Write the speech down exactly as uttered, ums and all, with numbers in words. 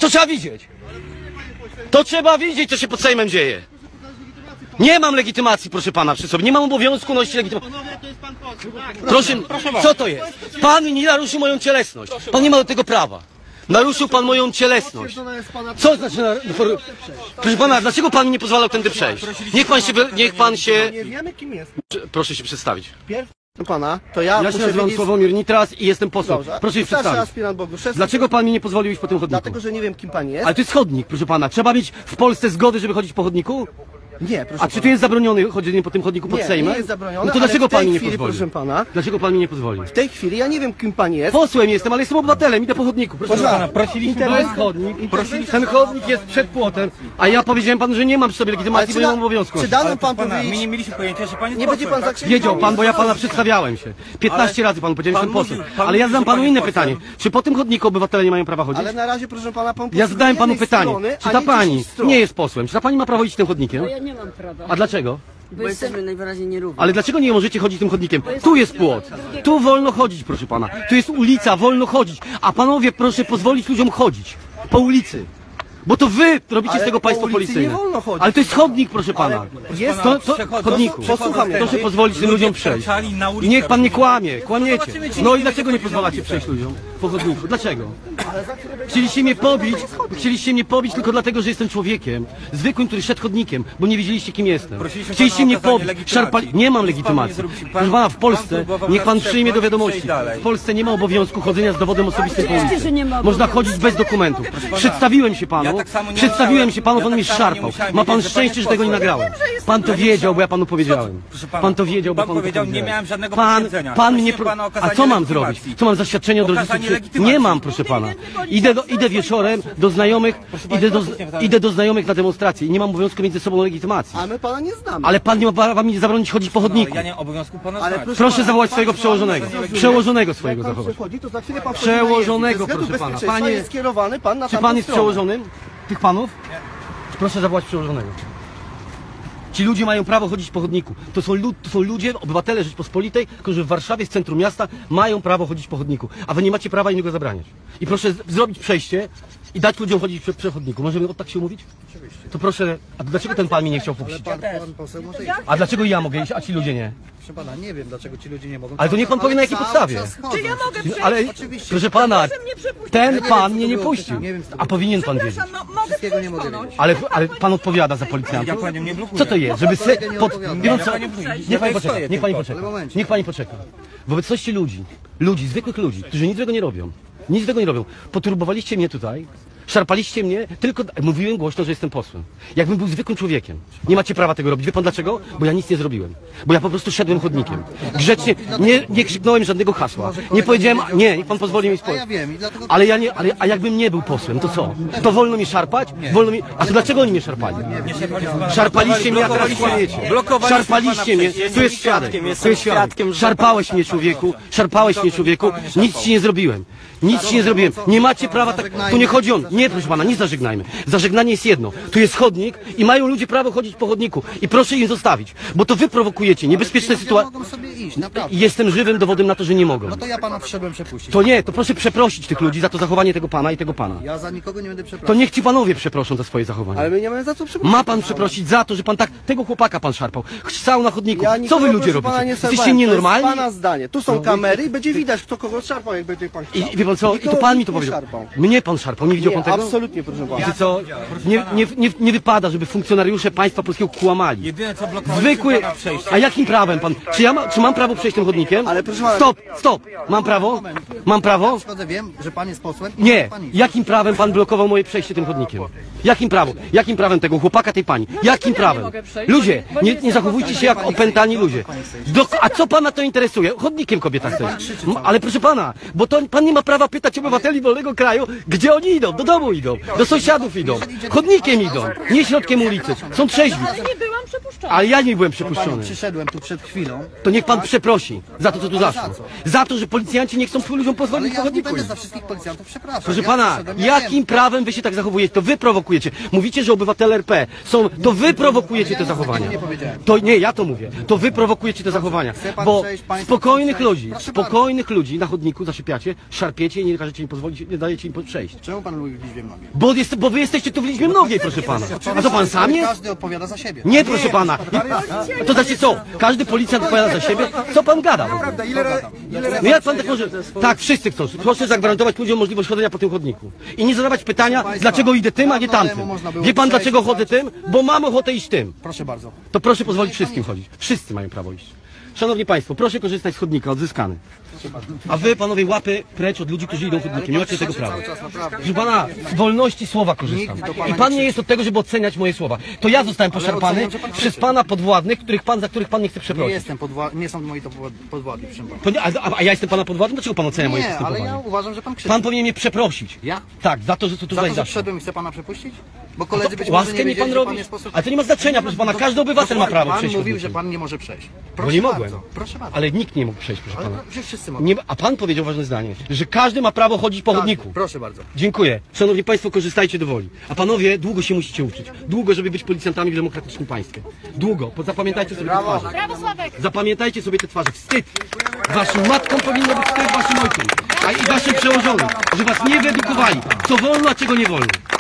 To trzeba widzieć. To trzeba widzieć, co się pod Sejmem dzieje. Nie mam legitymacji, proszę pana, przy sobie. Nie mam obowiązku nosić legitymacji. Proszę, co to jest? Pan nie naruszył moją cielesność. Pan nie ma do tego prawa. Naruszył pan moją cielesność. Co znaczy... Proszę pana, dlaczego pan mi nie pozwalał tędy przejść? Niech pan się... Niech pan się... Nie wiemy, kim jest. Proszę się przedstawić. No pana, to ja Ja się nazywam wiedzieć... Sławomir Nitras i jestem posłem. Dobrze. Proszę się przedstawić. Boguszewski. Dlaczego pan mi nie pozwolił iść po tym chodniku? Dlatego, że nie wiem, kim pan jest. Ale to jest chodnik, proszę pana. Trzeba mieć w Polsce zgody, żeby chodzić po chodniku? Nie, proszę A czy tu jest zabronione chodzenie po tym chodniku pod nie, Sejmem? Nie, jest zabronione. No to dlaczego pan mi nie chwili, pozwoli? Proszę pana, Dlaczego pan mi nie pozwoli? w tej chwili ja nie wiem, kim pan jest. Posłem jestem, ale jestem obywatelem, idę po chodniku. Proszę, Proszę pana, pana, prosiliśmy, to jest chodnik. Prosiliśmy. Ten chodnik jest przed płotem, a ja powiedziałem panu, że nie mam przy sobie legitymacji, bo nie mam obowiązku. Czy dano pan pana, powiedzieć? my nie mieliśmy pojęcia, że pan jest Nie będzie pan tak? zakrzyczał. Wiedział pan, bo ja pana przedstawiałem się. piętnaście razy panu powiedziałem, że jestem pan posłem. mówił- pan Ale ja mówił, zadam że panu pan inne jest pytanie. Czy po tym chodniku obywatele nie mają prawa chodzić? Ale na razie, proszę pana, pan Ja zadałem panu jednej pytanie. strony, Czy a ta nie pani dziesięć stron. nie jest posłem? Czy ta pani ma prawo chodzić tym chodnikiem? Bo ja nie mam prawa. A dlaczego? Bo jesteśmy najwyraźniej nierówni. Ale dlaczego nie możecie chodzić tym chodnikiem? Tu jest płot. Tu wolno chodzić, proszę pana. Tu jest ulica, wolno chodzić. A panowie, proszę pozwolić ludziom chodzić po ulicy. Bo to wy robicie Ale z tego po państwo ulicy policyjne. nie wolno chodzić. Ale to jest chodnik, proszę pana. jest- to, to, chodniku. Posłucham mnie. Proszę pozwolić tym ludziom przejść. I niech pan nie kłamie, kłamiecie. No i dlaczego nie pozwalacie przejść ludziom po chodniku? Dlaczego? Chcieliście mnie pobić, chcieliście mnie pobić tylko dlatego, że jestem człowiekiem. Zwykłym, który szedł chodnikiem, bo nie wiedzieliście, kim jestem. Prosiliśmy Chcieliście pana o mnie okazanie pobić. legitymacji. Szarpali... Nie mam Nic pan nie legitymacji. zrobił. Pan- Proszę pana, w Polsce pan próbował niech pan nas przyjmie do przepchnąć i wiadomości. przejść dalej. W Polsce nie ma obowiązku chodzenia z dowodem osobistym po Oczywiście, że ulicy. nie ma Można obowiązku. chodzić bez dokumentów. Przedstawiłem się panu. Ja tak samo nie Przedstawiłem musiałem- się panu, ja pan tak mnie samo nie szarpał. musiałem Ma pan wiedzieć, że pan szczęście, jest że tego nie posłem. nagrałem. Pan to wiedział, bo ja panu powiedziałem. Proszę pana, Pan to wiedział, bo pan panu powiedział, nie powiedziałem. miałem żadnego Pan, potwierdzenia. pan mnie... Prosimy Pro... pana o A okazanie co mam legitymacji. zrobić? Co mam zaświadczenie od rodziców? Okazanie legitymacji. Nie mam, proszę pana. Idę, do, idę wieczorem do znajomych, idę do, idę do znajomych na demonstrację i nie mam obowiązku między sobą legitymacji. A my pana nie znamy. Ale pan nie ma prawa mi zabronić chodzić po chodniku. Ja nie mam obowiązku pana Ale znać. proszę Proszę pana, zawołać pan- swojego pan- przełożonego. pan zrozumie. Przełożonego swojego Jak pan zachować. przychodzi, to za chwilę pan wchodzi na Przełożonego, język. Ze względu proszę pana. bezpieczeństwa Panie- jest skierowany pan na Czy tamtą pan jest stronę. przełożonym tych panów? Proszę zawołać przełożonego. Ci ludzie mają prawo chodzić po chodniku. To są, lud, to są ludzie, obywatele Rzeczypospolitej, którzy w Warszawie, w centrum miasta, mają prawo chodzić po chodniku. A wy nie macie prawa im go zabraniać. I proszę z, zrobić przejście i dać ludziom chodzić przy, przy chodniku. Możemy od tak się umówić? Oczywiście. To proszę, a dlaczego ten pan mi nie chciał puścić? Pan, pan poseł może iść. A dlaczego ja mogę iść, a ci ludzie nie? Proszę pana, nie wiem dlaczego ci ludzie nie mogą. Ale to niech pan powie na jakiej Cały podstawie. czas chodzą. Czy ja mogę przejść? Ale, Oczywiście. proszę pana, ten Ja nie pan wiem, mnie co nie to było puścił. pytanie. Nie wiem, co to A powinien pan wiedzieć. Przepraszam, no, mogę Wszystkiego nie przejść mogę ponoć. wiedzieć. Ale, ale pan odpowiada za policjantów? Ja panią nie blokuję. Co to jest? Żeby se, nie pod, odpowiada. wie pan co? Ja panią przejść. Niech pani Ja poczeka, stoję niech pani tylko. poczeka. Ale momencie. Niech pani poczeka. W obecności ludzi, ludzi, zwykłych ludzi, którzy nic złego nie robią, nic złego nie robią, poturbowaliście mnie tutaj, szarpaliście mnie, tylko mówiłem głośno, że jestem posłem. Jakbym był zwykłym człowiekiem. Nie macie prawa tego robić. Wie pan dlaczego? Bo ja nic nie zrobiłem. Bo ja po prostu szedłem chodnikiem. Grzecznie, nie, nie krzyknąłem żadnego hasła. Nie powiedziałem, nie, niech pan pozwoli mi A ja spojrzeć. wiem i dlatego... Ale ja nie, ale, a jakbym nie był posłem, to co? To wolno mi szarpać? Wolno mi... A to dlaczego oni mnie szarpali? Szarpaliście mnie, a teraz kłamiecie. Szarpaliście mnie, tu jest świadek, tu jest świadek. Szarpałeś mnie, człowieku, szarpałeś mnie, człowieku, nic ci nie zrobiłem. Nic ci nie zrobiłem. Nie macie prawa tak... Tu nie chodzi o... Nie, proszę pana, nie zażegnajmy. Zażegnanie jest jedno. Tu jest chodnik i mają ludzie prawo chodzić po chodniku. I proszę im zostawić, bo to wy prowokujecie niebezpieczne Ludzie sytuacje. mogą sobie iść, naprawdę. I jestem żywym dowodem na to, że nie mogą. No to ja pana przyszedłem przepuścić. To nie, to proszę przeprosić tych ludzi za to zachowanie tego pana i tego pana. Ja za nikogo nie będę To przepraszał. niech ci panowie przeproszą za swoje zachowanie. Ale my nie mamy za co przeprosić. Ma pan przeprosić za to, że pan tak tego chłopaka pan szarpał. Stał na chodniku. Ja Co nikogo, wy ludzie proszę pana, robicie? nie Jesteście serwałem. nienormalni? To jest pana zdanie. Tu są No. kamery i będzie widać, kto kogo szarpał, jak będzie pan chciał. I wie pan co? I to pan mi to powiedział. Szarpał. Mnie pan szarpał, nie widział Nie, pan tego? absolutnie, proszę pana. Wiecie co? Nie, nie, nie, nie wypada, żeby funkcjonariusze państwa polskiego kłamali. Jedyne co blokowało Zwykły... pana przejście. A jakim prawem pan? Czy, ja ma, czy mam prawo przejść tym chodnikiem? Ale proszę pana- Stop, stop! Mam prawo? Mam prawo? Szkodę, wiem, że pan jest posłem. i Nie. może pan iść. Jakim prawem pan blokował moje przejście tym chodnikiem? Jakim prawem? Jakim prawem tego chłopaka, tej pani? Jakim prawem? Ludzie, nie, nie zachowujcie się jak opętani ludzie. Do, a co pana to interesuje? Chodnikiem kobieta chce. M, Ale proszę pana, bo to pan nie ma prawa pytać obywateli wolnego kraju, gdzie oni idą. Do domu idą, do sąsiadów idą, chodnikiem idą, nie środkiem ulicy. Są trzeźwi. Ale nie byłam przepuszczona. przepuszczony. Ale ja nie byłem Panią, przepuszczony. przyszedłem tu przed chwilą. To niech pan przeprosi za to, co tu Ale zaszło. za co? Za to, że policjanci nie chcą ludziom Ale pozwolić ja nie pochodniku. będę za wszystkich policjantów, przepraszam. Proszę ja pana, przyszedłem, ja jakim wiem. prawem wy się tak zachowujecie? To wy prowokujecie. Mówicie, że obywatele R P są, to wy prowokujecie te zachowania. nie powiedziałem. To nie, ja to mówię. To wy prowokujecie te zachowania. chce pan Bo przejść, państwo spokojnych chcą przejść? ludzi, Proszę spokojnych ludzi na chodniku zasypiacie, szarpiecie i nie każecie im pozwolić, nie dajecie im przejść. Czemu pan lubi w liczbie mnogiej? Bo, jest, bo wy jesteście tu w liczbie mnogiej, proszę pana. A co pan sam jest? Każdy odpowiada za siebie. Nie, proszę pana. To znaczy co? Każdy policjant odpowiada za siebie? Co pan gada? No jak pan tak może... Tak, wszyscy chcą. Proszę zagwarantować ludziom możliwość chodzenia po tym chodniku. I nie zadawać pytania, dlaczego idę tym, a nie tamtym. Wie pan dlaczego chodzę tym? Bo mam ochotę iść tym. Proszę bardzo. To proszę pozwolić wszystkim chodzić. Wszyscy mają prawo iść. Szanowni Państwo, proszę korzystać z chodnika, odzyskany. A wy, panowie, łapy precz od ludzi, którzy idą chodnikiem. Nie macie tego prawa. Proszę pana, z wolności słowa korzystam. I pan nie jest od tego, żeby oceniać moje słowa. To ja zostałem poszarpany oceniam, że pan przez pana podwładnych, których pan, za których pan nie chce Nie przeprosić. jestem podwładny, nie są moi to podwładni, proszę pana. To nie, a, a ja jestem pana podwładnym? Dlaczego pan ocenia moje Nie, ale postępowanie? ja uważam, że pan krzyczy. Pan powinien mnie przeprosić. Ja? Tak, za to, że tu Za tutaj to, że zaszło. przyszedłem i chce pana przepuścić? Bo koledzy być może Łaskę nie mi wiedzieli, pan że robi? pan jest poseł. Ale to nie ma znaczenia, proszę pana. Każdy obywatel ma prawo Pan przejść mówił, chodnikiem. że pan nie może przejść. Bo Proszę nie bardzo, mogłem. Proszę bardzo. Ale nikt nie mógł przejść, proszę Ale pana. że wszyscy mogą. Nie, a pan powiedział ważne zdanie, że każdy ma prawo chodzić po chodniku. Proszę bardzo. Dziękuję. Szanowni Państwo, korzystajcie do woli. A panowie, długo się musicie uczyć. Długo, żeby być policjantami w demokratycznym państwie. Długo. Bo zapamiętajcie sobie te twarze. Brawo, Sławek! Zapamiętajcie sobie te twarze. Wstyd. Waszym matkom powinno być wstyd, waszym ojcom. A i waszym przełożonym, że was nie wyedukowali. Co wolno, a czego nie wolno.